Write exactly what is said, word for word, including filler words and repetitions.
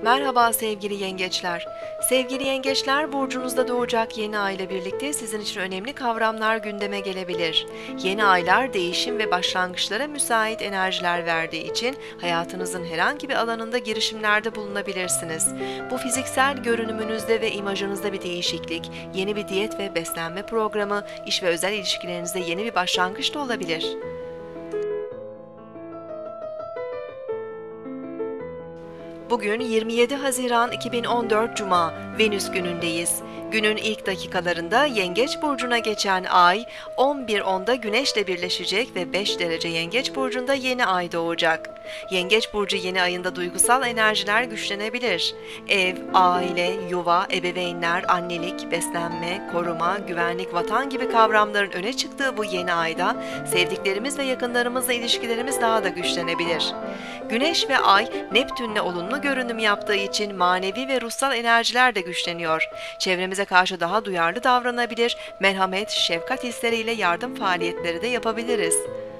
Merhaba sevgili yengeçler. Sevgili yengeçler, burcunuzda doğacak yeni ay ile birlikte sizin için önemli kavramlar gündeme gelebilir. Yeni aylar değişim ve başlangıçlara müsait enerjiler verdiği için hayatınızın herhangi bir alanında girişimlerde bulunabilirsiniz. Bu fiziksel görünümünüzde ve imajınızda bir değişiklik, yeni bir diyet ve beslenme programı, iş ve özel ilişkilerinizde yeni bir başlangıç da olabilir. Bugün yirmi yedi Haziran iki bin on dört Cuma, Venüs günündeyiz. Günün ilk dakikalarında Yengeç burcuna geçen ay on bir onda Güneş'le birleşecek ve beş derece Yengeç burcunda yeni ay doğacak. Yengeç burcu yeni ayında duygusal enerjiler güçlenebilir. Ev, aile, yuva, ebeveynler, annelik, beslenme, koruma, güvenlik, vatan gibi kavramların öne çıktığı bu yeni ayda sevdiklerimiz ve yakınlarımızla ilişkilerimiz daha da güçlenebilir. Güneş ve ay Neptün'le olumlu görünüm yaptığı için manevi ve ruhsal enerjiler de güçleniyor. Çevremize karşı daha duyarlı davranabilir, merhamet, şefkat hisleriyle yardım faaliyetleri de yapabiliriz.